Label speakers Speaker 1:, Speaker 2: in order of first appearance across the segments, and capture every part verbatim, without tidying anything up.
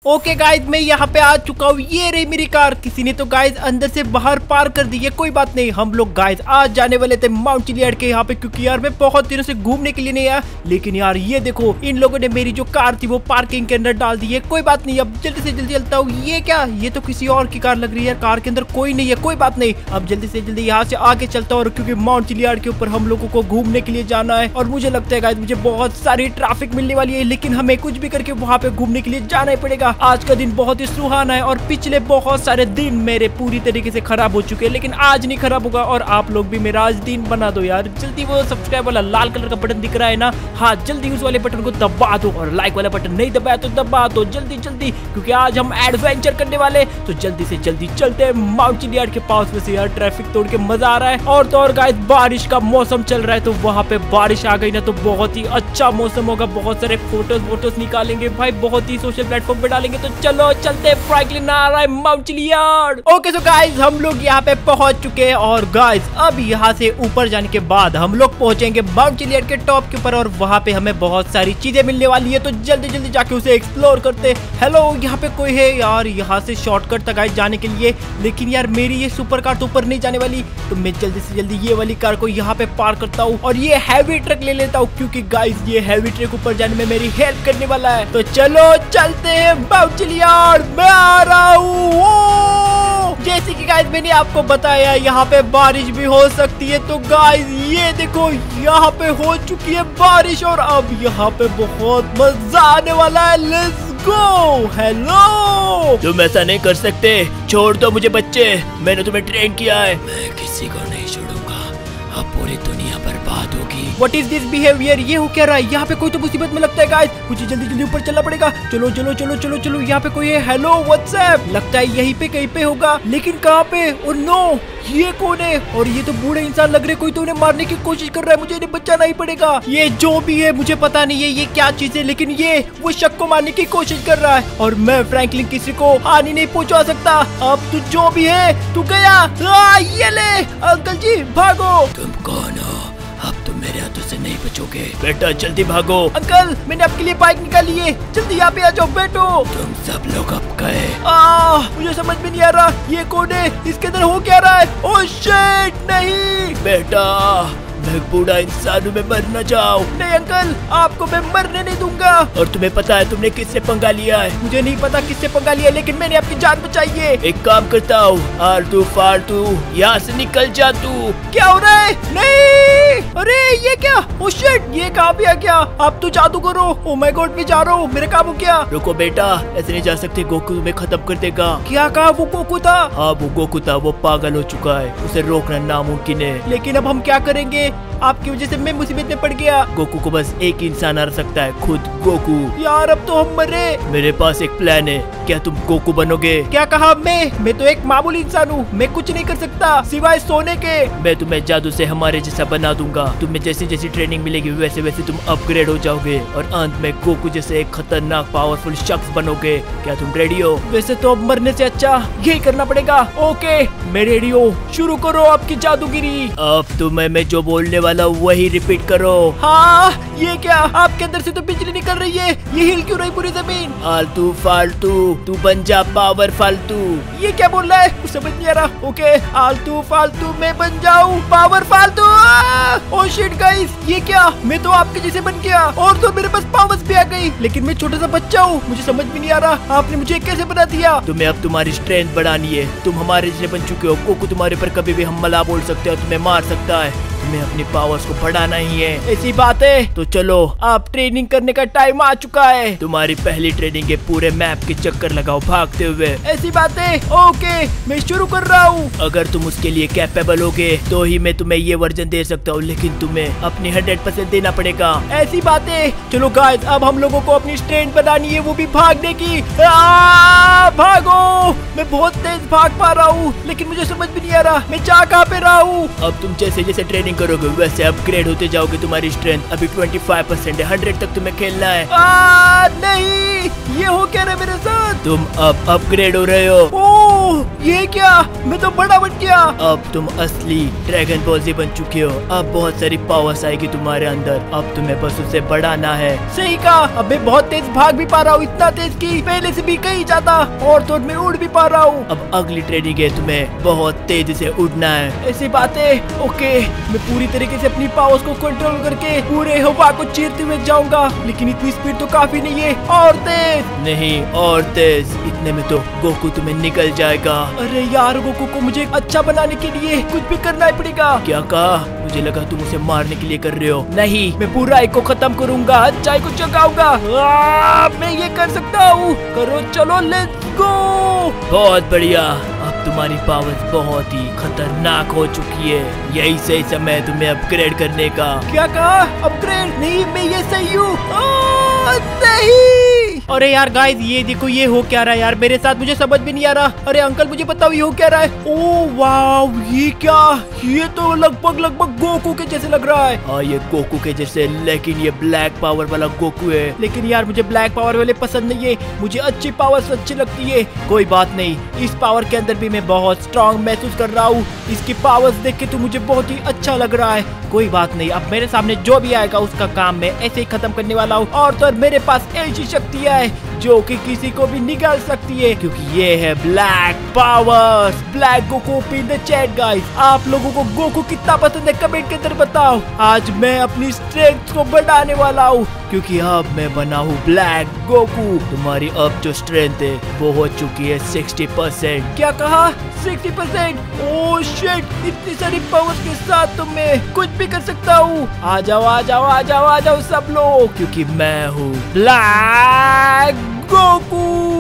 Speaker 1: Okay guys, मैं यहाँ पे आ चुका हूँ। ये रही मेरी कार। किसी ने तो गाइज अंदर से बाहर पार कर दी है। कोई बात नहीं, हम लोग गाइज आज जाने वाले थे माउंट चिलियाड के यहाँ पे, क्योंकि यार मैं बहुत दिनों से घूमने के लिए नहीं आया। लेकिन यार ये देखो, इन लोगों ने मेरी जो कार थी वो पार्किंग के अंदर डाल दी है। कोई बात नहीं, अब जल्दी से जल्दी चलता हूँ। ये क्या, ये तो किसी और की कार लग रही है। कार के अंदर कोई नहीं है। कोई बात नहीं, अब जल्दी से जल्दी यहाँ से आगे चलता हूँ, क्योंकि माउंट चिलियाड के ऊपर हम लोगों को घूमने के लिए जाना है। और मुझे लगता है गाइज मुझे बहुत सारी ट्रैफिक मिलने वाली है, लेकिन हमें कुछ भी करके वहाँ पे घूमने के लिए जाना ही पड़ेगा। आज का दिन बहुत ही सुहाना है और पिछले बहुत सारे दिन मेरे पूरी तरीके से खराब हो चुके हैं, लेकिन आज नहीं खराब होगा। और आप लोग भी मेरा आज दिन बना दो यार। जल्दी वो सब्सक्राइब वाला लाल कलर का बटन दिख रहा है ना, हाँ जल्दी उस वाले बटन को दबा दो। और लाइक वाला बटन नहीं दबाया तो दबा दो जल्दी जल्दी, क्योंकि आज हम एडवेंचर करने वाले। तो जल्दी से जल्दी चलते हैं माउंट चिलियाड के पास में से। यार ट्रैफिक तोड़ के मजा आ रहा है। और तो और गाइस बारिश का मौसम चल रहा है, तो वहाँ पे बारिश आ गई ना तो बहुत ही अच्छा मौसम होगा। बहुत सारे फोटोज वोटोज निकालेंगे भाई, बहुत ही सोशल प्लेटफॉर्म पे डालेंगे। तो चलो चलते हैं फ्रैंकलिन आ रहा है Mount Chiliad. Okay so guys हम लोग यहाँ पे पहुंच चुके हैं। और गाइस अब यहाँ से ऊपर जाने के बाद हम लोग पहुंचेंगे माउंट चिलियाड के टॉप के ऊपर, और वहाँ पे हमें बहुत सारी चीजें मिलने वाली है। तो जल्दी जल्दी जाके उसे एक्सप्लोर करते। हेलो, यहाँ पे कोई है यार? यहाँ से शॉर्टकट था गाइस जाने के लिए, लेकिन यार मेरी ये सुपर कार तो ऊपर नहीं जाने वाली। तो मैं जल्दी से जल्दी ये वाली कार को यहाँ पे पार करता हूँ और ये हैवी ट्रक ले लेता हूँ, क्योंकि गाइस ये हैवी ट्रक ऊपर जाने में मेरी हेल्प करने वाला है। तो चलो चलते हैं माउंट चिलियाड। मैं आ रहा हूँ। जैसे कि गाइस मैंने आपको बताया यहाँ पे बारिश भी हो सकती है। तो गाइस ये देखो, यहाँ पे हो चुकी है बारिश और अब यहाँ पे बहुत मजा आने वाला है। Let's go. हेलो,
Speaker 2: तुम ऐसा नहीं कर सकते, छोड़ दो मुझे बच्चे, मैंने तुम्हें ट्रेन किया है। मैं किसी को नहीं छोड़ूंगा, अब पूरी दुनिया बर्बाद होगी।
Speaker 1: What is this behavior? ये हो क्या रहा है? यहाँ पे कोई तो मुसीबत में लगता है गाइस, मुझे जल्दी जल्दी ऊपर चलना पड़ेगा। चलो चलो चलो चलो चलो, यहाँ पे कोई है। हेलो व्हाट्सएप, लगता है यहीं पे कहीं पे होगा, लेकिन कहाँ पे? ओह नो, ये कौन है? और ये तो बूढ़े इंसान लग रहे, कोई तो उन्हें मारने की कोशिश कर रहा है। मुझे इन्हें बचाना ही पड़ेगा। ये जो भी है मुझे पता नहीं है ये क्या चीज है, लेकिन ये वो शक को मारने की कोशिश कर रहा है, और मैं फ्रैंकलिन किसी को हानि नहीं पहुंचा सकता। अब तू जो भी है तू गया। आ, ये ले अंकल जी, भागो।
Speaker 2: तुम कौन हो? अब तुम मेरे हाथों से नहीं बचोगे। बेटा जल्दी भागो।
Speaker 1: अंकल मैंने आपके लिए बाइक निकाली है, जल्दी यहाँ पे आ जाओ बैठो।
Speaker 2: तुम सब लोग अब गए।
Speaker 1: आ, मुझे समझ में नहीं आ रहा ये कौन है, इसके अंदर हो क्या रहा है? ओह शिट, नहीं
Speaker 2: बेटा, मैं बूढ़ा इंसान हूँ, मैं मर न जाऊँ।
Speaker 1: नहीं अंकल, आपको मैं मरने नहीं दूंगा।
Speaker 2: और तुम्हें पता है तुमने किससे पंगा लिया है?
Speaker 1: मुझे नहीं पता किससे पंगा लिया, लेकिन मैंने आपकी जान बचाई है।
Speaker 2: एक काम करता हूँ, आलतू फालतू यहाँ से निकल जा तू।
Speaker 1: क्या हो रहा है? नहीं, अरे ये क्या? ओह शिट, ये कहाँ पे आ गया? आप तो जादू करो। ओह माय गॉड, मैं जा रहा हूँ, मेरा काम हो गया।
Speaker 2: रुको बेटा, ऐसे नहीं जा सकते, गोकू तुम्हें खत्म कर देगा।
Speaker 1: क्या कहा? वो गोकू था?
Speaker 2: हाँ वो गोकू था, वो पागल हो चुका है, उसे रोकना नामुमकिन है।
Speaker 1: लेकिन अब हम क्या करेंगे? आपकी वजह से मैं मुसीबत में पड़ गया।
Speaker 2: गोकू को बस एक इंसान हरा सकता है, खुद गोकू।
Speaker 1: यार अब तो हम मरे।
Speaker 2: मेरे पास एक प्लान है, क्या तुम गोकू बनोगे?
Speaker 1: क्या कहा? मैं मैं तो एक मामूली इंसान हूँ, मैं कुछ नहीं कर सकता सिवाय सोने के।
Speaker 2: मैं तुम्हें जादू से हमारे जैसा बना दूंगा। तुम्हें जैसी जैसी ट्रेनिंग मिलेगी वैसे वैसे तुम अपग्रेड हो जाओगे, और अंत में गोकू जैसे एक खतरनाक पावरफुल शख्स बनोगे। क्या तुम रेडी हो?
Speaker 1: वैसे तो अब मरने से अच्छा यही करना पड़ेगा। ओके मैं रेडी हूँ, शुरू करो आपकी जादूगिरी।
Speaker 2: अब तुम्हें मैं जो बोलने वाला हूँ वही रिपीट करो।
Speaker 1: हाँ, ये क्या? आपके अंदर से तो बिजली निकल रही है, ये हिल क्यों रही पूरी जमीन?
Speaker 2: आलतू फालतू, तू बन जा पावर फालतू।
Speaker 1: ये क्या बोल रहा है? कुछ समझ नहीं आ रहा। ओके, आलतू फालतू मैं बन जाऊँ पावर फालतू। ओह शिट गाइस, ये क्या? मैं तो आपके जैसे बन गया, और तो मेरे पास पावर्स भी आ गई, लेकिन मैं छोटा सा बच्चा हूँ, मुझे समझ में नहीं आ रहा आपने मुझे कैसे बना दिया।
Speaker 2: तुम्हें अब तुम्हारी स्ट्रेंथ बढ़ानी है, तुम हमारे जैसे बन चुके हो। गोकू तुम्हारे पर कभी भी हमला बोल सकते हो, तुम्हें मार सकता है, तुम्हें अपनी पावर्स को बढ़ाना ही है।
Speaker 1: ऐसी बात है?
Speaker 2: तो चलो,
Speaker 1: आप ट्रेनिंग करने का टाइम आ चुका है।
Speaker 2: तुम्हारी पहली ट्रेनिंग है, पूरे मैप के चक्कर लगाओ भागते हुए।
Speaker 1: ऐसी बात है? ओके मैं शुरू कर रहा हूँ।
Speaker 2: अगर तुम उसके लिए कैपेबल होगे तो ही मैं तुम्हें ये वर्जन दे सकता हूँ, लेकिन तुम्हें अपनी हंड्रेड परसेंट देना पड़ेगा।
Speaker 1: ऐसी बात है? चलो गाइस अब हम लोगों को अपनी स्ट्रेंथ बनानी है, वो भी भागने की। आ, भागो। मैं बहुत तेज भाग पा रहा हूँ, लेकिन मुझे समझ भी नहीं आ रहा मैं जा कहाँ पे रहा हूँ।
Speaker 2: अब तुम जैसे जैसे ट्रेनिंग करोगे वैसे अपग्रेड होते जाओगे। तुम्हारी स्ट्रेंथ अभी पच्चीस परसेंट है, हंड्रेड तक तुम्हें खेलना है।
Speaker 1: आ, नहीं, ये हो क्या रहा है मेरे साथ?
Speaker 2: तुम अब अपग्रेड हो रहे हो।
Speaker 1: ओह ये क्या, मैं तो बड़ा बन गया।
Speaker 2: अब तुम असली ड्रैगन बॉल जी बन चुके हो। अब बहुत सारी पावर्स आएगी तुम्हारे अंदर। अब तुम्हें बस उसे बढ़ाना है।
Speaker 1: सही कहा। अब मैं बहुत तेज भाग भी पा रहा हूँ, इतना तेज कि पहले से भी कहीं ज्यादा, और तो मैं उड़ भी पा रहा हूँ।
Speaker 2: अब अगली ट्रेनिंग है तुम्हें बहुत तेजी से उड़ना है।
Speaker 1: ऐसी बात है। ओके, मैं पूरी तरीके से अपनी पावर्स को कंट्रोल करके पूरे हवा को चीरते हुए जाऊंगा, लेकिन इतनी स्पीड तो काफी नहीं है। और तेज
Speaker 2: नहीं, और तेज। इतने में तो गोकू तुम्हें निकल जाएगा।
Speaker 1: अरे यार, गोकू को मुझे अच्छा बनाने के लिए कुछ भी करना ही पड़ेगा।
Speaker 2: क्या कहा? मुझे लगा तुम उसे मारने के लिए कर रहे हो।
Speaker 1: नहीं, मैं बुराई को खत्म करूंगा, अच्छाई को जगाऊंगा। मैं ये कर सकता हूँ। करो, चलो, लेट्स गो।
Speaker 2: बहुत बढ़िया। अब तुम्हारी पावर्स बहुत ही खतरनाक हो चुकी है। यही सही समय है तुम्हें अपग्रेड करने का।
Speaker 1: क्या कहा? अपग्रेड? नहीं, मैं ये सही हूँ। नहीं। अरे यार गाइस, ये देखो, ये हो क्या रहा है यार मेरे साथ, मुझे समझ भी नहीं आ रहा। अरे अंकल, मुझे बताओ ये हो क्या रहा है। ओह वाह, ये क्या, ये तो लगभग लगभग गोकू के जैसे लग रहा है।
Speaker 2: हाँ, ये गोकू के जैसे, लेकिन ये ब्लैक पावर वाला गोकू है।
Speaker 1: लेकिन यार मुझे ब्लैक पावर वाले पसंद नहीं है, मुझे अच्छी पावर्स अच्छी लगती है। कोई बात नहीं, इस पावर के अंदर भी मैं बहुत स्ट्रांग महसूस कर रहा हूँ। इसकी पावर्स देख के तो मुझे बहुत ही अच्छा लग रहा है। कोई बात नहीं, अब मेरे सामने जो भी आएगा उसका काम मैं ऐसे ही खत्म करने वाला हूँ। और तो मेरे पास ऐसी शक्तियाँ है जो कि किसी को भी निकाल सकती है, क्योंकि ये है black powers. Black Goku in the chat guys. आप लोगों को गोकू कितना पसंद है कमेंट के अंदर बताओ। आज मैं अपनी स्ट्रेंथ को बढ़ाने वाला हूँ, क्योंकि अब मैं बना हूँ ब्लैक गोकू।
Speaker 2: तुम्हारी अब जो स्ट्रेंथ है वो हो चुकी है सिक्सटी परसेंट।
Speaker 1: क्या कहा? Sixty percent? ओह शिट, इतनी सारी पावर्स के साथ तो मैं कुछ भी कर सकता हूँ। आ जाओ आ जाओ आ जाओ आ जाओ सब लोग,
Speaker 2: क्योंकि मैं हूँ
Speaker 1: ब्लैक गोकू।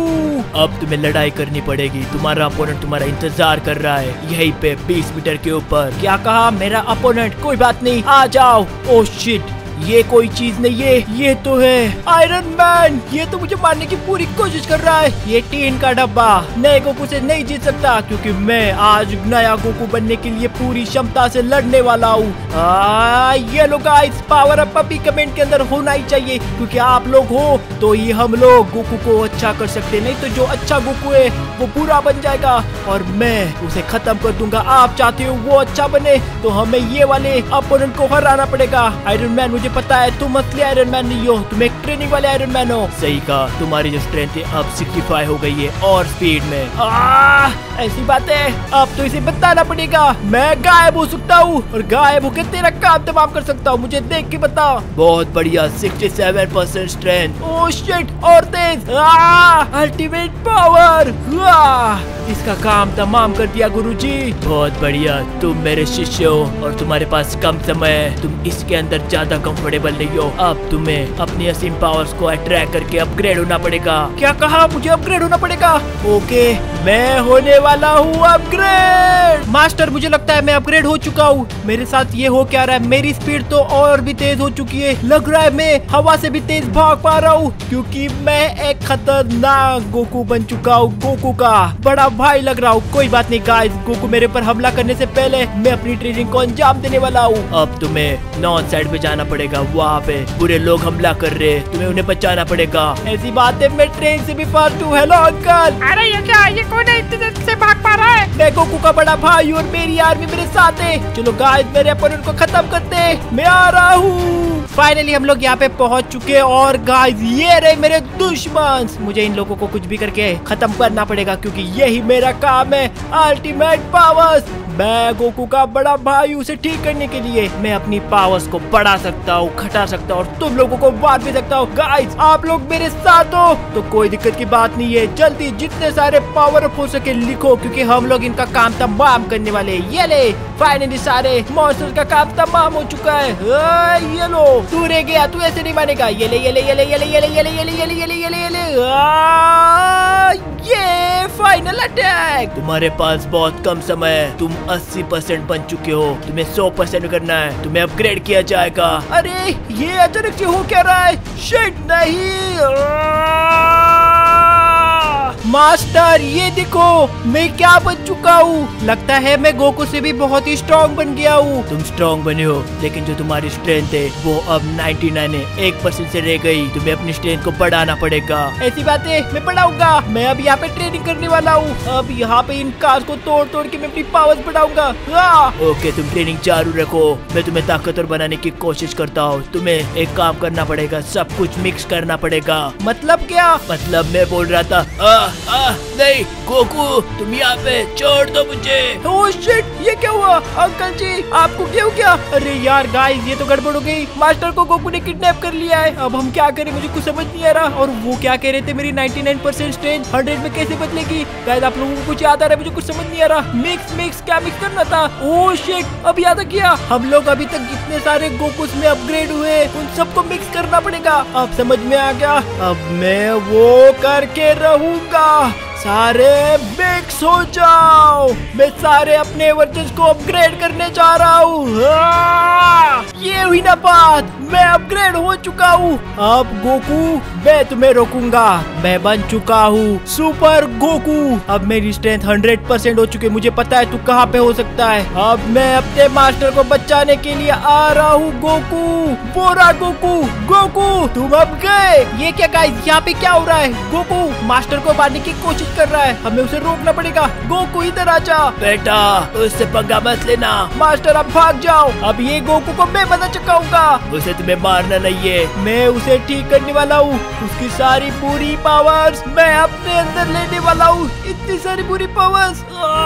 Speaker 2: अब तुम्हें लड़ाई करनी पड़ेगी। तुम्हारा अपोनेंट तुम्हारा इंतजार कर रहा है यहीं पे बीस मीटर के ऊपर।
Speaker 1: क्या कहा? मेरा अपोनेंट? कोई बात नहीं, आ जाओ। ओह शिट, ये कोई चीज नहीं है, ये तो है आयरन मैन। ये तो मुझे मारने की पूरी कोशिश कर रहा है। ये टीन का डब्बा नए गोकू से नहीं जीत सकता, क्योंकि मैं आज नया गोकू बनने के लिए पूरी क्षमता से लड़ने वाला हूँ। ये लोग गाइस, पावर अप भी कमेंट के अंदर होना ही चाहिए, क्योंकि आप लोग हो तो ये हम लोग गोकू को अच्छा कर सकते, नहीं तो जो अच्छा गोकू है वो बुरा बन जाएगा और मैं उसे खत्म कर दूंगा। आप चाहते हो वो अच्छा बने, तो हमें ये वाले अपोनेंट को हराना पड़ेगा। आयरन मैन, मुझे पता है तुम असली आयरन मैन नहीं हो, तुम एक ट्रेनिंग वाले आयरन मैन हो।
Speaker 2: सही कहा, तुम्हारी जो स्ट्रेंथ है अब सिक्सटी फाइव हो गई है और स्पीड में।
Speaker 1: आ, ऐसी बात है, अब तो इसे बताना पड़ेगा। मैं गायब हो सकता हूँ और गायब होकर तेरा काम तमाम कर सकता हूँ, मुझे देख के बता।
Speaker 2: बहुत बढ़िया, sixty seven percent strength.
Speaker 1: Oh shit, और तेज। अल्टीमेट पावर, इसका काम तमाम कर दिया गुरुजी।
Speaker 2: बहुत बढ़िया, तुम मेरे शिष्य हो और तुम्हारे पास कम समय है, तुम इसके अंदर ज्यादा कंफर्टेबल नहीं हो। अब तुम्हें अपनी असीम पावर्स को अट्रैक्ट करके अपग्रेड होना पड़ेगा।
Speaker 1: क्या कहा? मुझे अपग्रेड होना पड़ेगा? ओके, मैं होने वाला हूँ अपग्रेड। मास्टर, मुझे लगता है मैं अपग्रेड हो चुका हूँ। मेरे साथ ये हो क्या रहा है? मेरी स्पीड तो और भी तेज हो चुकी है। लग रहा है मैं हवा से भी तेज भाग पा रहा हूँ, क्योंकि मैं एक खतरनाक गोकू बन चुका हूँ। गोकू का बड़ा भाई लग रहा हूँ। कोई बात नहीं गाइस, गोकू मेरे पर हमला करने से पहले मैं अपनी ट्रेनिंग को अंजाम देने वाला हूँ।
Speaker 2: अब तुम्हें नॉर्थ साइड पे जाना पड़ेगा, वहाँ पे बुरे लोग हमला कर रहे हैं, तुम्हें उन्हें बचाना पड़ेगा।
Speaker 1: ऐसी बात है, मैं ट्रेन से भी फास्ट हूँ। Hello uncle.
Speaker 3: अरे ये क्या, ये कौन है इतनी तेजी से भाग पा रहा है?
Speaker 1: मैं गोकू का बड़ा भाई और मेरी आर्मी मेरे साथ है। चलो गाइस, मेरे अपोनेंट को खत्म करते हैं, मैं आ रहा हूँ। फाइनली हम लोग यहाँ पे पहुँच चुके हैं और गाइस ये रहे मेरे दुश्मन। मुझे इन लोगों को कुछ भी करके खत्म करना पड़ेगा, क्योंकि यही मेरा काम है। Ultimate powers. मैं गोकू का बड़ा भाई, उसे ठीक करने के लिए मैं अपनी पावर्स को बढ़ा सकता हूँ, घटा सकता हूँ और तुम लोगों को मार भी सकता हूँ। गाइस, आप लोग मेरे साथ हो तो कोई दिक्कत की बात नहीं है। जल्दी जितने सारे पावर अप हो सके लिखो, क्योंकि हम लोग इनका काम तमाम करने वाले हैं। ये ले, फाइनली सारे मॉन्स्टर्स का काम तमाम हो चुका है। ये लो, तू रह गया, तू ऐसे नहीं मानेगा। ये ले ये ले ये ले ये ले ये ले ये ले ये ले ये ले ये ले ये ले ये ले ये फाइनल अटैक।
Speaker 2: तुम्हारे पास बहुत कम समय है, तुम अस्सी परसेंट बन चुके हो, तुम्हें सौ परसेंट करना है, तुम्हें अपग्रेड किया जाएगा।
Speaker 1: अरे ये अचानक से हो क्या रहा है? शिट, नहीं, मास्टर ये देखो मैं क्या बन चुका हूँ। लगता है मैं गोकू से भी बहुत ही स्ट्रॉन्ग बन गया हूँ।
Speaker 2: तुम स्ट्रॉन्ग बने हो, लेकिन जो तुम्हारी स्ट्रेंथ है वो अब निन्यानवे है, एक परसेंट से रह गई। तुम्हें अपनी स्ट्रेंथ को बढ़ाना पड़ेगा।
Speaker 1: ऐसी बात है, मैं बढ़ाऊंगा। मैं अब यहाँ पे ट्रेनिंग करने वाला हूँ। अब यहाँ पे इन कार्स को तोड़ तोड़ के मैं अपनी पावर्स बढ़ाऊंगा।
Speaker 2: ओके तुम ट्रेनिंग चालू रखो, मैं तुम्हें ताकतवर बनाने की कोशिश करता हूँ। तुम्हें एक काम करना पड़ेगा, सब कुछ मिक्स करना पड़ेगा।
Speaker 1: मतलब क्या?
Speaker 2: मतलब मैं बोल रहा था आ, आ, नहीं गोकू तुम यहाँ पे छोड़ दो मुझे।
Speaker 1: ओह शिट, ये क्या हुआ? अंकल जी आपको क्या हो गया? अरे यार गाइस ये तो गड़बड़ हो गई। मास्टर को गोकू ने किडनैप कर लिया है। अब हम क्या करें, मुझे कुछ समझ नहीं आ रहा। और वो क्या कह रहे थे मेरी निन्यानवे परसेंट स्ट्रेंथ सौ में कैसे बदलेगी? गाइस आप लोगों को कुछ याद आ रहा है? मुझे कुछ समझ नहीं आ रहा। मिक्स मिक्स क्या मिक्स करना था? ओह शिट, अब याद किया। हम लोग अभी तक जितने सारे गोकुस में अपग्रेड हुए उन सबको मिक्स करना पड़ेगा। अब समझ में आ गया। अब मैं वो करके रहूंगा। सारे मिक्स हो जाओ। मैं सारे अपने वर्जन्स को अपग्रेड करने जा रहा हूँ। ये हुई ना बात, मैं अपग्रेड हो चुका हूँ। अब गोकू मैं तुम्हें रोकूंगा। मैं बन चुका हूँ सुपर गोकू। अब मेरी स्ट्रेंथ हंड्रेड परसेंट हो चुकी है। मुझे पता है तू कहाँ पे हो सकता है। अब मैं अपने मास्टर को बचाने के लिए आ रहा हूँ। गोकू बोरा गोकू गोकू तुम अब गए। ये क्या गाइस, यहाँ पे क्या हो रहा है? गोकू मास्टर को मारने की कोशिश कर रहा है। हमें उसे रोकना पड़ेगा। गोकू इधर आ जा।
Speaker 2: बेटा उससे पंगा मत लेना।
Speaker 1: मास्टर अब भाग जाओ। अब ये गोकू को मैं बता चुकाऊंगा।
Speaker 2: उसे तुम्हें मारना नहीं है।
Speaker 1: मैं उसे ठीक करने वाला हूँ। उसकी सारी पूरी पावर्स मैं अपने अंदर लेने वाला हूँ। इतनी सारी पूरी पावर्स।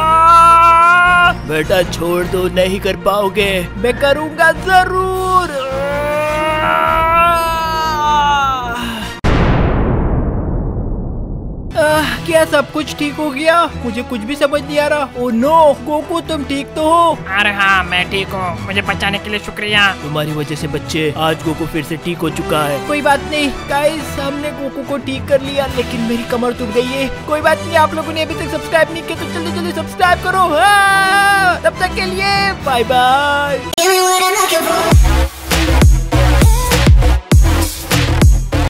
Speaker 2: बेटा छोड़ दो, नहीं कर पाओगे।
Speaker 1: मैं करूँगा जरूर। आह, क्या सब कुछ ठीक हो गया? मुझे कुछ भी समझ नहीं आ रहा। ओह नो गोकू तुम ठीक तो हो?
Speaker 3: अरे हाँ मैं ठीक हूँ, मुझे बचाने के लिए शुक्रिया।
Speaker 2: तुम्हारी वजह से बच्चे आज गोकू फिर से ठीक हो चुका है।
Speaker 1: कोई बात नहीं गाइस, हमने गोकू को ठीक कर लिया, लेकिन मेरी कमर टूट गई है। कोई बात नहीं, आप लोगों ने अभी तक सब्सक्राइब नहीं किया तो जल्दी जल्दी सब्सक्राइब करो। हाँ, तब तक के लिए बाय बाय।